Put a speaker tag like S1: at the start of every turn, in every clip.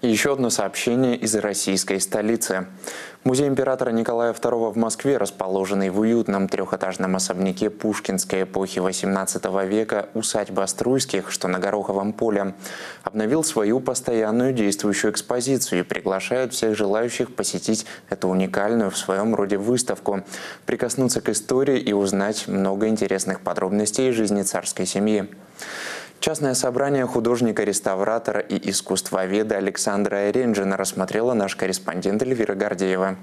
S1: И еще одно сообщение из российской столицы. Музей императора Николая II в Москве, расположенный в уютном трехэтажном особняке пушкинской эпохи XVIII века усадьба Струйских, что на Гороховом поле, обновил свою постоянную действующую экспозицию и приглашает всех желающих посетить эту уникальную в своем роде выставку, прикоснуться к истории и узнать много интересных подробностей из жизни царской семьи. Частное собрание художника-реставратора и искусствоведа Александра Ренжина рассмотрела наш корреспондент Эльвира Гордеева.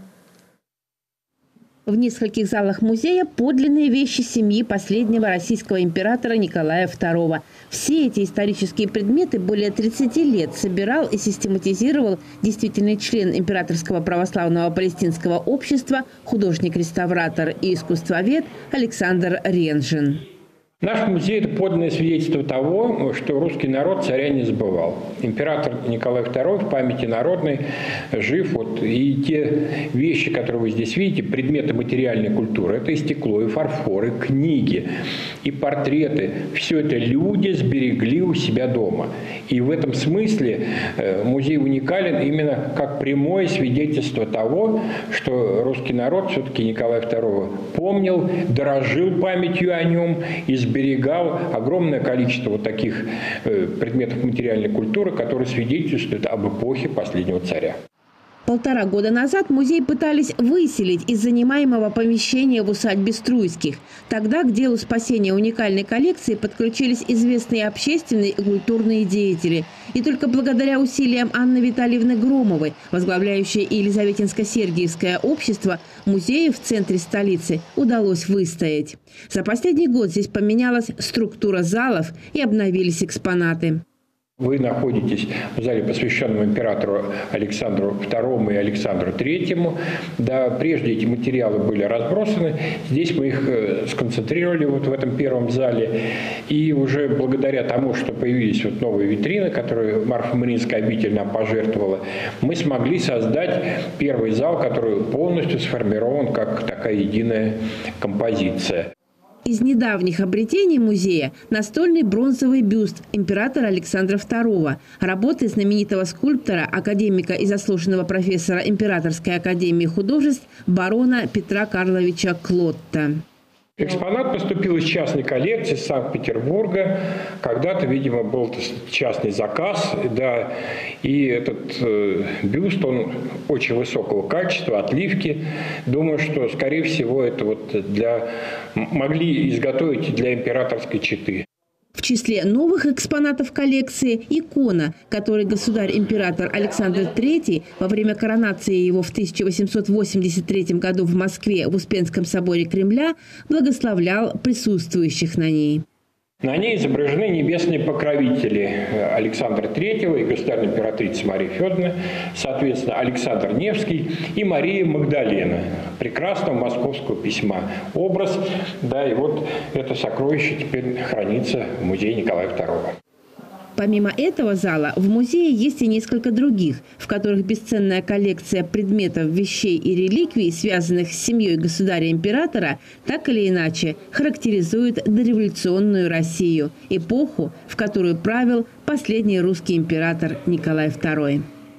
S2: В нескольких залах музея подлинные вещи семьи последнего российского императора Николая II. Все эти исторические предметы более 30 лет собирал и систематизировал действительный член Императорского православного палестинского общества, художник-реставратор и искусствовед Александр Ренжин.
S3: Наш музей – это подлинное свидетельство того, что русский народ царя не забывал. Император Николай II в памяти народной жив. И те вещи, которые вы здесь видите, предметы материальной культуры – это и стекло, и фарфор, и книги, и портреты. Все это люди сберегли у себя дома. И в этом смысле музей уникален именно как прямое свидетельство того, что русский народ все-таки Николая II помнил, дорожил памятью о нем и сберегал огромное количество вот таких предметов материальной культуры, которые свидетельствуют об эпохе последнего царя.
S2: 1,5 года назад музей пытались выселить из занимаемого помещения в усадьбе Струйских. Тогда к делу спасения уникальной коллекции подключились известные общественные и культурные деятели. И только благодаря усилиям Анны Витальевны Громовой, возглавляющей Елизаветинско-Сергиевское общество, музею в центре столицы удалось выстоять. За последний год здесь поменялась структура залов и обновились экспонаты.
S3: Вы находитесь в зале, посвященном императору Александру II и Александру III. Да, прежде эти материалы были разбросаны. Здесь мы их сконцентрировали вот в этом первом зале. И уже благодаря тому, что появились вот новые витрины, которые Марфа-Мариинская обитель нам пожертвовала, мы смогли создать первый зал, который полностью сформирован как такая единая композиция.
S2: Из недавних обретений музея – настольный бронзовый бюст императора Александра II, работы знаменитого скульптора, академика и заслуженного профессора Императорской академии художеств барона Петра Карловича Клотта.
S3: Экспонат поступил из частной коллекции Санкт-Петербурга. Когда-то, видимо, был частный заказ, да, и этот бюст, он очень высокого качества, отливки. Думаю, что, скорее всего, это могли изготовить для императорской четы.
S2: В числе новых экспонатов коллекции – икона, которой государь-император Александр III во время коронации его в 1883 году в Москве в Успенском соборе Кремля благословлял присутствующих на ней.
S3: На ней изображены небесные покровители Александра III и государственной императрицы Марии Федоровны, соответственно, Александр Невский и Мария Магдалена, прекрасного московского письма. Образ, да, и вот это сокровище теперь хранится в музее Николая II.
S2: Помимо этого зала в музее есть и несколько других, в которых бесценная коллекция предметов, вещей и реликвий, связанных с семьей государя-императора, так или иначе характеризует дореволюционную Россию, эпоху, в которую правил последний русский император Николай II.